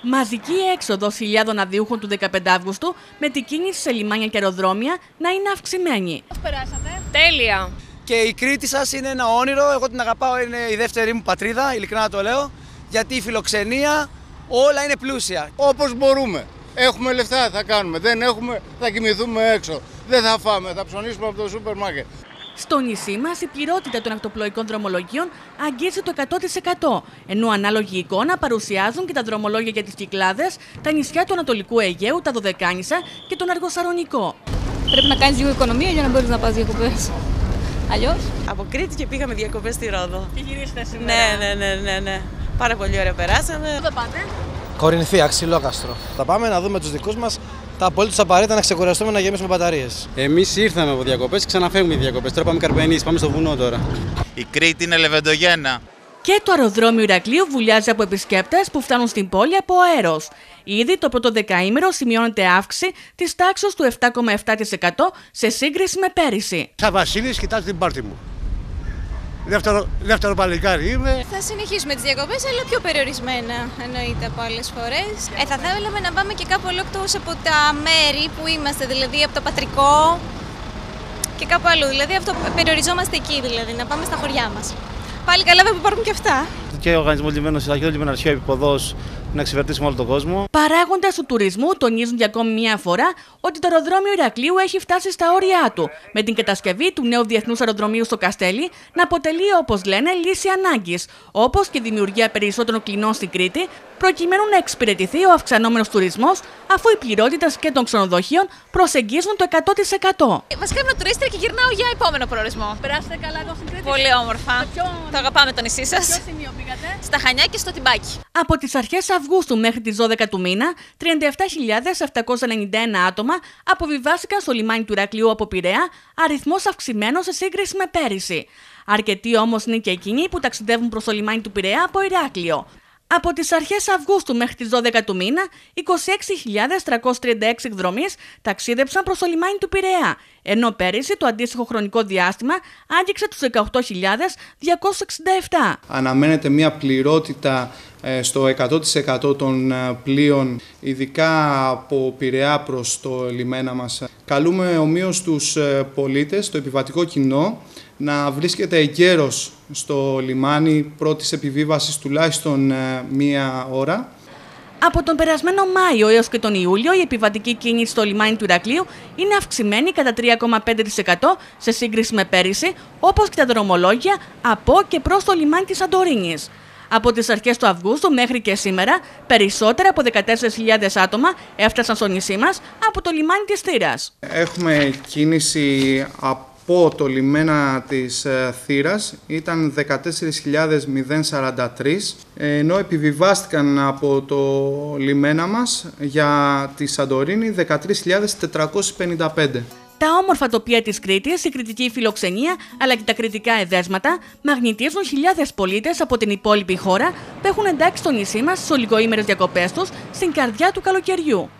Μαζική έξοδος χιλιάδων αδειούχων του 15 Αυγούστου με την κίνηση σε λιμάνια και αεροδρόμια να είναι αυξημένη. Πώς περάσατε? Τέλεια! Και η Κρήτη σας είναι ένα όνειρο. Εγώ την αγαπάω, είναι η δεύτερη μου πατρίδα, ειλικρινά το λέω. Γιατί η φιλοξενία όλα είναι πλούσια. Όπως μπορούμε. Έχουμε λεφτά, θα κάνουμε. Δεν έχουμε, θα κοιμηθούμε έξω. Δεν θα φάμε, θα ψωνίσουμε από το σούπερ μάρκετ. Στο νησί μας η πληρότητα των ακτοπλοϊκών δρομολογίων αγγίζει το 100%, ενώ ανάλογη εικόνα παρουσιάζουν και τα δρομολόγια για τις Κυκλάδες, τα νησιά του Ανατολικού Αιγαίου, τα Δωδεκάνησα και τον Αργοσαρονικό. Πρέπει να κάνεις λίγο οικονομία για να μπορείς να πας διακοπές. Αλλιώς. Από Κρήτη και πήγαμε διακοπές στη Ρόδο. Και γυρίσετε σήμερα. Ναι. Πάρα πολύ ωραία περάσαμε. Πού θα πάτε? Κορινθία, Αξιλόκαστρο. Θα πάμε να δούμε τους δικούς μας, τα απολύτως απαραίτητα να ξεκουραστούμε, να γεμίσουμε μπαταρίες. Εμείς ήρθαμε από διακοπές και ξαναφεύγουμε διακοπές. Τώρα πάμε Καρπενήσι, πάμε στο βουνό τώρα. Η Κρήτη είναι λεβεντογένα. Και το αεροδρόμιο Ηρακλείου βουλιάζει από επισκέπτες που φτάνουν στην πόλη από αέρος. Ήδη το πρώτο δεκαήμερο σημειώνεται αύξηση της τάξης του 7,7% σε σύγκριση με πέρυσι. Σαν Βασίλης, κοιτάς την πάρτι μου. Δεύτερο παλικάρι είμαι. Θα συνεχίσουμε τις διακοπές, αλλά πιο περιορισμένα εννοείται από άλλες φορές. Θα θέλαμε να πάμε και κάπου ολόκληρος από τα μέρη που είμαστε, δηλαδή από το πατρικό και κάπου αλλού. Δηλαδή αυτό περιοριζόμαστε εκεί, δηλαδή να πάμε στα χωριά μας. Πάλι καλά που υπάρχουν και αυτά. Και ο οργανισμός λιμένος Αρχαίο Λιμεναρχείο Επιποδός να εξυπηρετήσουμε όλο τον κόσμο. Παράγοντες του τουρισμού τονίζουν για ακόμη μια φορά ότι το αεροδρόμιο Ηρακλείου έχει φτάσει στα όρια του, με την κατασκευή του νέου διεθνούς αεροδρομίου στο Καστέλι να αποτελεί, όπως λένε, λύση ανάγκης, όπως και δημιουργία περισσότερων κλινών στην Κρήτη, προκειμένου να εξυπηρετηθεί ο αυξανόμενος τουρισμός, αφού οι πληρότητες και των ξενοδοχείων προσεγγίζουν το 100%. Βασικά είμαι τουρίστρια και γυρνάω για επόμενο προορισμό. Περάσετε καλά εδώ στην Κρήτη? Πολύ όμορφα. Το αγαπάμε το νησί σας. Ποιο σημείο πήγατε? Στα Χανιά και στο Τιμπάκι. Από τις αρχές Αυγούστου μέχρι τις 12 του μήνα, 37.791 άτομα αποβιβάστηκαν στο λιμάνι του Ηρακλείου από Πειραιά, αριθμός αυξημένος σε σύγκριση με πέρυσι. Αρκετοί όμως είναι και εκείνοι που ταξιδεύουν προς το λιμάνι του Πειραιά από Ηράκλειο. Από τις αρχές Αυγούστου μέχρι τις 12 του μήνα, 26.336 εκδρομείς ταξίδεψαν προς το λιμάνι του Πειραιά, ενώ πέρυσι το αντίστοιχο χρονικό διάστημα άγγιξε τους 18.267. Αναμένεται μια πληρότητα στο 100% των πλοίων, ειδικά από Πειραιά προς το λιμένα μας. Καλούμε ομοίως τους πολίτες, το επιβατικό κοινό, να βρίσκεται εγκαίρος στο λιμάνι πρώτης επιβίβασης τουλάχιστον μία ώρα. Από τον περασμένο Μάιο έως και τον Ιούλιο, η επιβατική κίνηση στο λιμάνι του Ηρακλείου είναι αυξημένη κατά 3,5% σε σύγκριση με πέρυσι, όπως και τα δρομολόγια από και προς το λιμάνι της Σαντορίνης. Από τις αρχές του Αυγούστου μέχρι και σήμερα, περισσότερα από 14.000 άτομα έφτασαν στο νησί μας από το λιμάνι της Θήρας. Έχουμε κίνηση από το λιμένα της Θήρας, ήταν 14.043, ενώ επιβιβάστηκαν από το λιμένα μας για τη Σαντορίνη 13.455. Τα όμορφα τοπία της Κρήτης, η κρητική φιλοξενία αλλά και τα κρητικά εδέσματα μαγνητίζουν χιλιάδες πολίτες από την υπόλοιπη χώρα που έχουν εντάξει στο νησί μας στις ολιγοήμερες διακοπές τους στην καρδιά του καλοκαιριού.